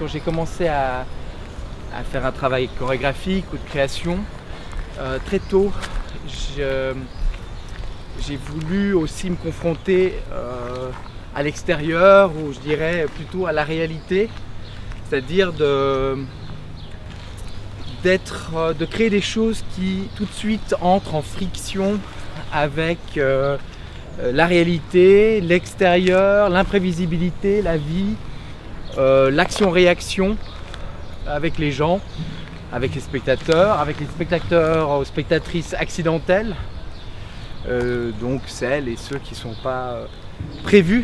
quand j'ai commencé à faire un travail chorégraphique ou de création, très tôt, j'ai voulu aussi me confronter à l'extérieur, ou je dirais plutôt à la réalité, c'est-à-dire de créer des choses qui tout de suite entrent en friction avec la réalité, l'extérieur, l'imprévisibilité, la vie, l'action-réaction avec les gens, avec les spectateurs ou spectatrices accidentelles, donc celles et ceux qui ne sont pas prévus,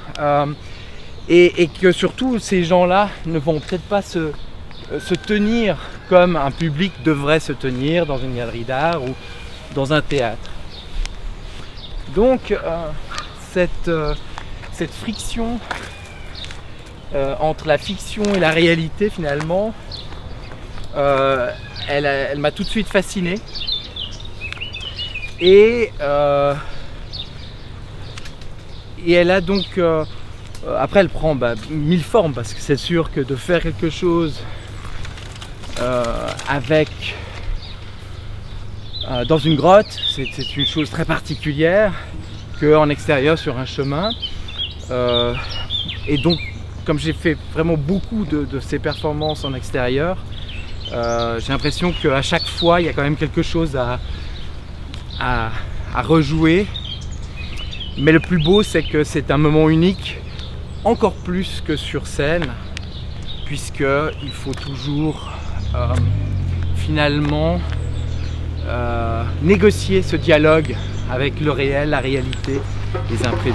et que surtout ces gens-là ne vont peut-être pas se tenir comme un public devrait se tenir dans une galerie d'art ou dans un théâtre. Donc cette friction entre la fiction et la réalité, finalement, elle m'a tout de suite fasciné. Et elle a donc après elle prend mille formes, parce que c'est sûr que de faire quelque chose dans une grotte, c'est une chose très particulière qu'en extérieur sur un chemin, et donc comme j'ai fait vraiment beaucoup de ces performances en extérieur, j'ai l'impression qu'à chaque fois il y a quand même quelque chose à rejouer. Mais le plus beau, c'est que c'est un moment unique, encore plus que sur scène, puisqu'il faut toujours finalement négocier ce dialogue avec le réel, la réalité, les imprévus.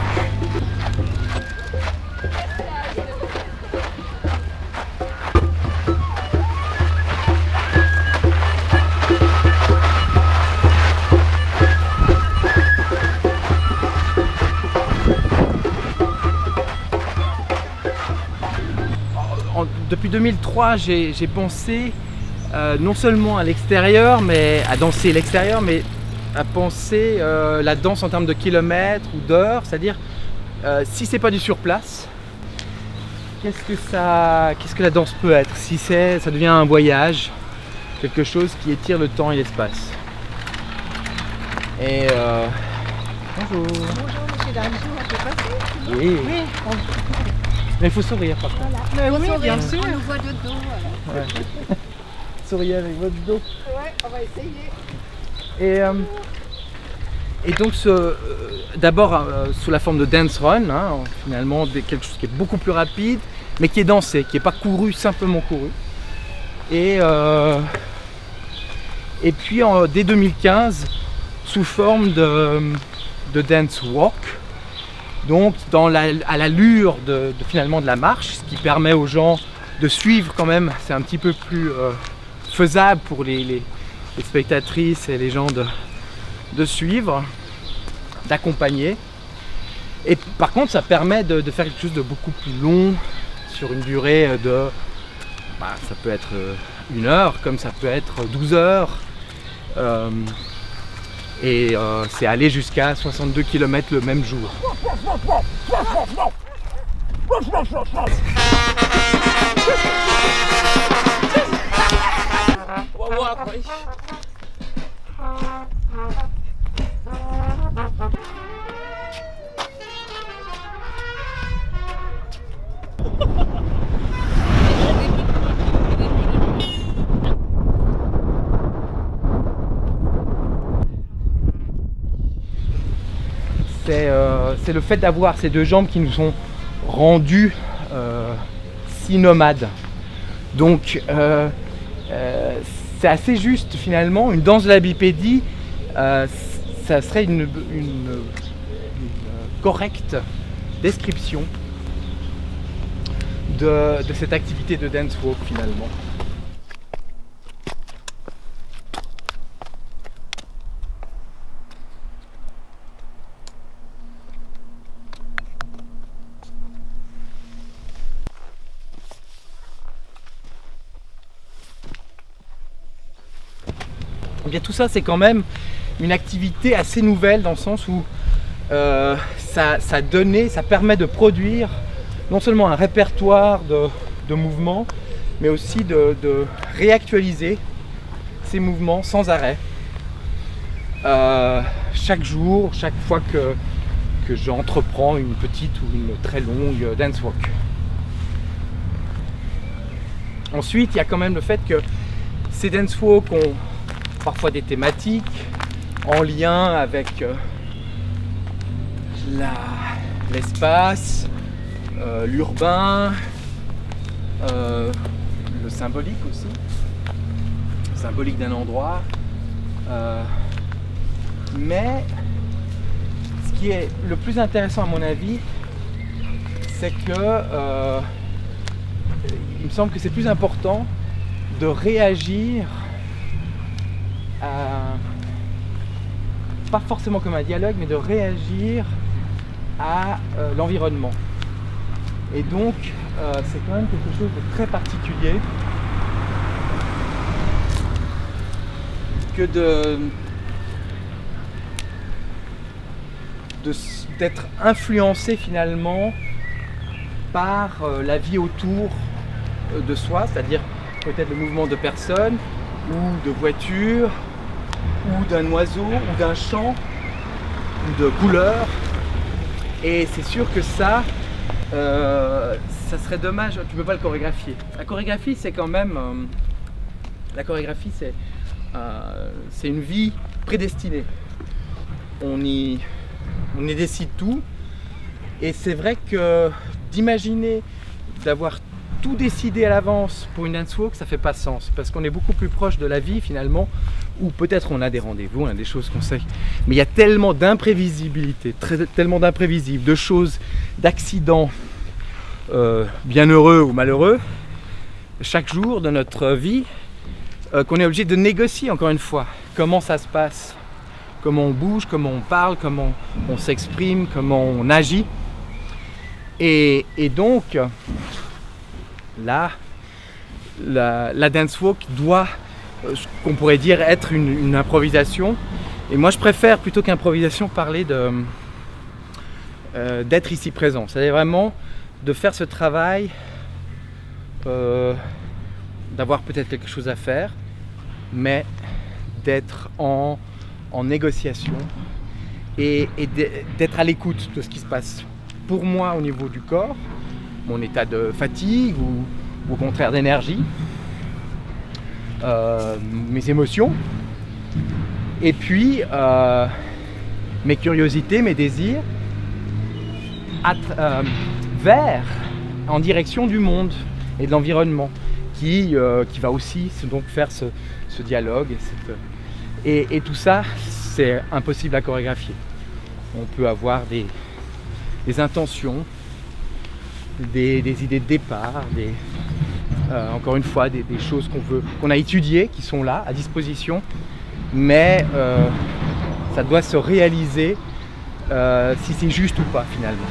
Depuis 2003, j'ai pensé non seulement à l'extérieur, mais à danser l'extérieur, mais à penser la danse en termes de kilomètres ou d'heures, c'est-à-dire si c'est pas du surplace, qu'est-ce que la danse peut être si ça devient un voyage, quelque chose qui étire le temps et l'espace. Et bonjour. Bonjour monsieur Danjou, on peut passer? Oui. Oui. Mais il faut sourire par contre. Mais oui, sourire, bien sûr. on nous voit de dos. Ouais. Souriez avec votre dos. Ouais, on va essayer. Et donc d'abord sous la forme de dance run, hein, finalement quelque chose qui est beaucoup plus rapide, mais qui est dansé, qui n'est pas couru, simplement couru. Et puis dès 2015, sous forme de dance walk, donc à l'allure finalement de la marche, ce qui permet aux gens de suivre quand même, c'est un petit peu plus faisable pour les spectatrices et les gens de suivre, d'accompagner. Et par contre ça permet de faire quelque chose de beaucoup plus long, sur une durée ça peut être 1 heure, comme ça peut être 12 heures. Et c'est aller jusqu'à 62 km le même jour. C'est le fait d'avoir ces deux jambes qui nous ont rendus si nomades. Donc c'est assez juste finalement. Une danse de la bipédie, ça serait une correcte description de cette activité de dance walk finalement. Bien, tout ça, c'est quand même une activité assez nouvelle dans le sens où ça permet de produire non seulement un répertoire de mouvement, mais aussi de réactualiser ces mouvements sans arrêt. Chaque jour, chaque fois que j'entreprends une petite ou une très longue dance walk. Ensuite, il y a quand même le fait que ces dance walks ont parfois des thématiques en lien avec l'espace, l'urbain, le symbolique aussi, le symbolique d'un endroit. Mais ce qui est le plus intéressant à mon avis, c'est que il me semble que c'est plus important de réagir pas forcément comme un dialogue, mais de réagir à l'environnement. Et donc c'est quand même quelque chose de très particulier que d'être influencé finalement par la vie autour de soi, c'est-à-dire peut-être le mouvement de personnes ou de voitures ou d'un oiseau ou d'un chant ou de couleurs. Et c'est sûr que ça serait dommage, tu ne peux pas le chorégraphier. La chorégraphie c'est quand même c'est une vie prédestinée. On y décide tout, et c'est vrai que d'imaginer d'avoir tout décidé à l'avance pour une dance walk, ça fait pas sens, parce qu'on est beaucoup plus proche de la vie finalement, où peut-être on a des rendez-vous, on a des choses qu'on sait, mais il y a tellement d'imprévisibilité, tellement d'imprévisibles, de choses, d'accidents bien heureux ou malheureux chaque jour de notre vie, qu'on est obligé de négocier encore une fois comment ça se passe, comment on bouge, comment on parle, comment on s'exprime, comment on agit. Et donc, là, la dance walk doit, ce qu'on pourrait dire, être une improvisation. Et moi, je préfère, plutôt qu'improvisation, parler d'être ici présent. C'est-à-dire vraiment de faire ce travail, d'avoir peut-être quelque chose à faire, mais d'être en négociation et d'être à l'écoute de ce qui se passe pour moi au niveau du corps, mon état de fatigue ou au contraire d'énergie, mes émotions, et puis mes curiosités, mes désirs en direction du monde et de l'environnement qui va aussi donc faire ce dialogue et tout ça, c'est impossible à chorégraphier. On peut avoir des intentions, des idées de départ, encore une fois des choses qu'on a étudiées, qui sont là, à disposition, mais ça doit se réaliser si c'est juste ou pas finalement.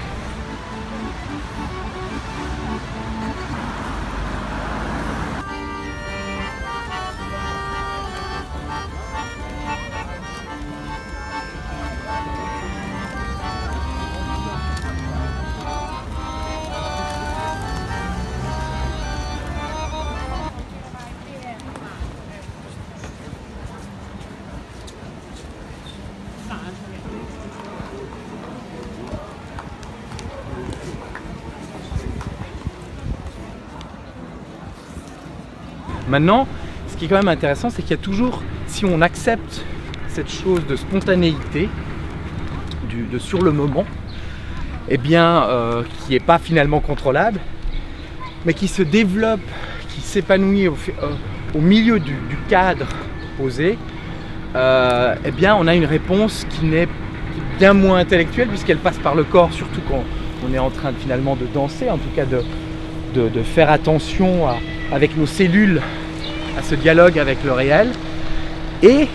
Maintenant, ce qui est quand même intéressant, c'est qu'il y a toujours, si on accepte cette chose de spontanéité, de sur le moment, eh bien, qui n'est pas finalement contrôlable, mais qui se développe, qui s'épanouit au milieu du cadre posé, eh bien, on a une réponse qui n'est bien moins intellectuelle, puisqu'elle passe par le corps, surtout quand on est en train finalement de danser, en tout cas de faire attention avec nos cellules à ce dialogue avec le réel. Et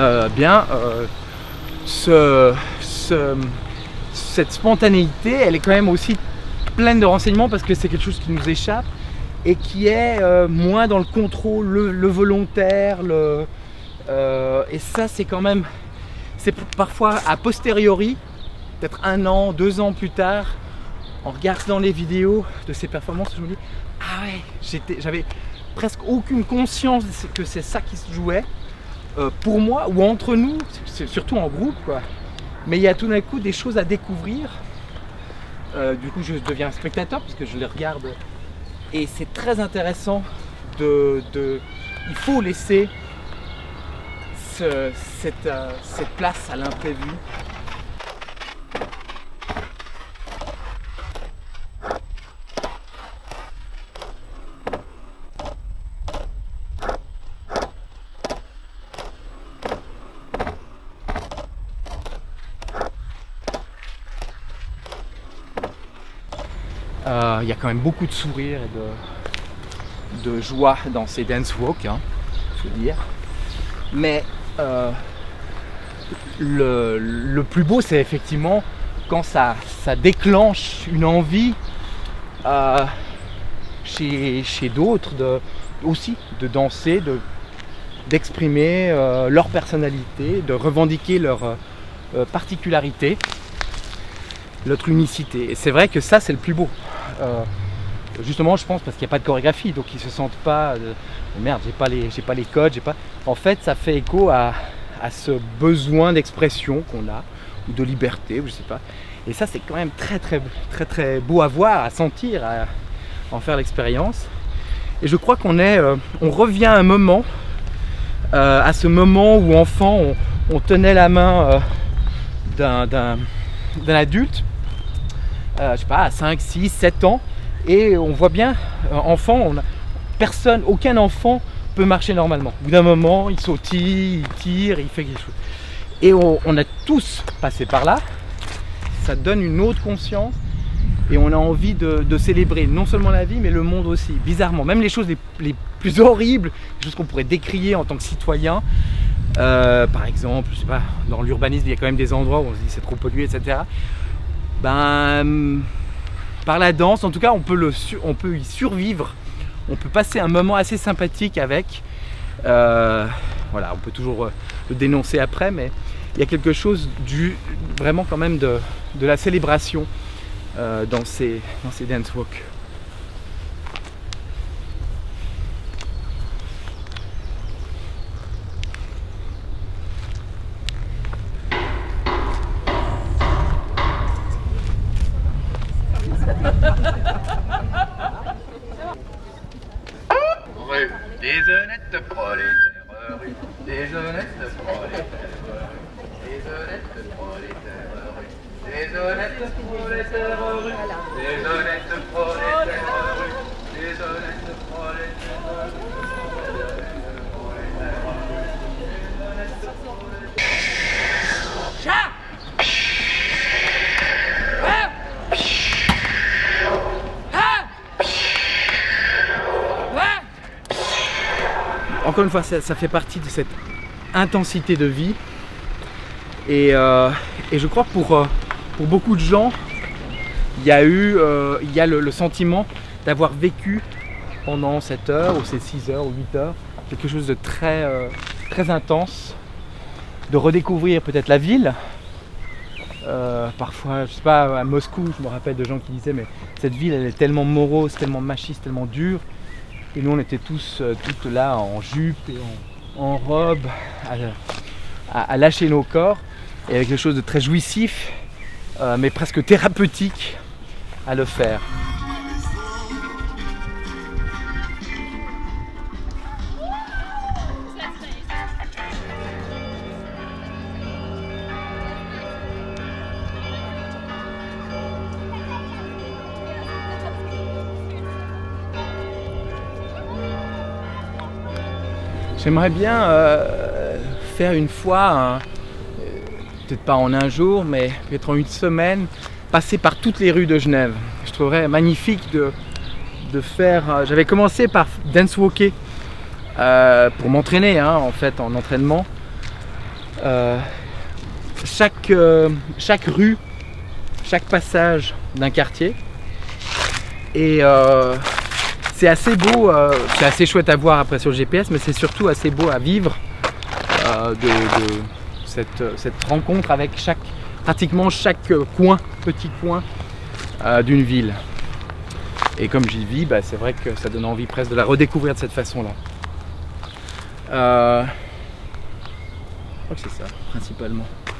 cette spontanéité, elle est quand même aussi pleine de renseignements, parce que c'est quelque chose qui nous échappe et qui est moins dans le contrôle, le volontaire, et ça c'est quand même, c'est parfois a posteriori, peut-être 1 an, 2 ans plus tard, en regardant les vidéos de ces performances, je me dis ah ah ouais, j'avais presque aucune conscience que c'est ça qui se jouait pour moi ou entre nous, c'est surtout en groupe quoi. Mais il y a tout d'un coup des choses à découvrir. Du coup je deviens spectateur parce que je les regarde et c'est très intéressant il faut laisser cette place à l'imprévu. Il y a quand même beaucoup de sourires et de joie dans ces dance walks, hein, faut dire. Mais le plus beau, c'est effectivement quand ça déclenche une envie chez d'autres aussi de danser, d'exprimer leur personnalité, de revendiquer leur particularité, notre unicité. Et c'est vrai que ça, c'est le plus beau. Justement, je pense parce qu'il n'y a pas de chorégraphie, donc ils se sentent pas merde, j'ai pas les codes, En fait, ça fait écho à ce besoin d'expression qu'on a, ou de liberté, ou je sais pas. Et ça, c'est quand même très beau à voir, à sentir, à en faire l'expérience. Et je crois qu'on revient à un moment, à ce moment où enfant, on tenait la main d'un adulte, je sais pas, à 5, 6, 7 ans, et on voit bien, enfant, aucun enfant peut marcher normalement. Au bout d'un moment, il sautille, il tire, il fait quelque chose. Et on a tous passé par là, ça donne une autre conscience, et on a envie de célébrer non seulement la vie, mais le monde aussi, bizarrement. Même les choses les plus horribles, les choses qu'on pourrait décrier en tant que citoyen. Par exemple, je sais pas, dans l'urbanisme, il y a quand même des endroits où on se dit c'est trop pollué, etc. Par la danse, en tout cas, on peut y survivre. On peut passer un moment assez sympathique avec. Voilà, on peut toujours le dénoncer après, mais il y a quelque chose vraiment quand même de la célébration dans ces dance walks. Rue des honnêtes prolétaires, rue des honnêtes prolétaires, des honnêtes prolétaires, rue des honnêtes prolétaires, rue des honnêtes prolétaires, rue des honnêtes prolétaires. Encore une fois, ça fait partie de cette intensité de vie et je crois que pour beaucoup de gens, il y a le sentiment d'avoir vécu pendant 7 heures ou ces 6 heures ou 8 heures quelque chose de très intense, de redécouvrir peut-être la ville. Parfois, je sais pas, à Moscou, je me rappelle de gens qui disaient mais cette ville elle est tellement morose, tellement machiste, tellement dure. Et nous on était toutes là en jupe et en robe à lâcher nos corps et avec quelque chose de très jouissif mais presque thérapeutique à le faire. J'aimerais bien faire une fois, peut-être pas en un jour, mais peut-être en une semaine, passer par toutes les rues de Genève. Je trouverais magnifique de faire... J'avais commencé par dance walker pour m'entraîner, hein, en fait, en entraînement. Chaque rue, chaque passage d'un quartier. Et c'est assez beau, c'est assez chouette à voir après sur le GPS, mais c'est surtout assez beau à vivre cette rencontre avec pratiquement chaque petit coin d'une ville. Et comme j'y vis, bah, c'est vrai que ça donne envie presque de la redécouvrir de cette façon-là. Je crois que c'est ça, principalement.